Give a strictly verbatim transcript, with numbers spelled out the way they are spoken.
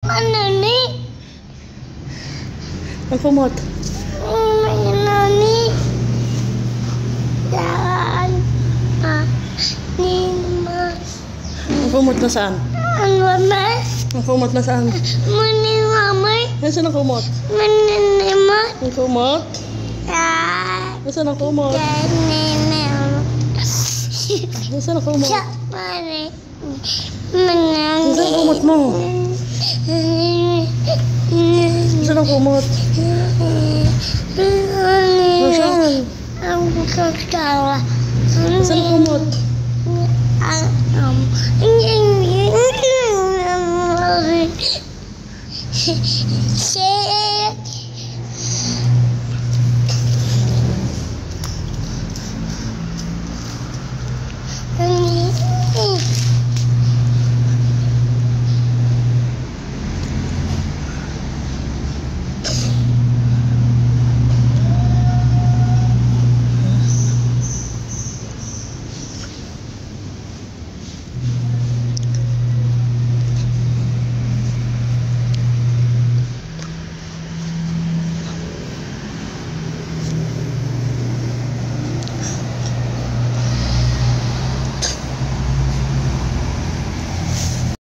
Ano ni? Ang kumot. Ano ni? Saan? Ah, ni mas. Ang kumot na saan? Ano ba? Ang kumot na saan? Muni mamay. Nasaan ang kumot? Muni nima. Ang kumot? Ah, Nasaan ang kumot? gani na. Nasaan ang kumot? Siya pare. Manang. Nasaan ang kumot mo? Nasaan ang kumot? Nasaan? Ang kakawa. Nasaan ang kumot? Ang um. Si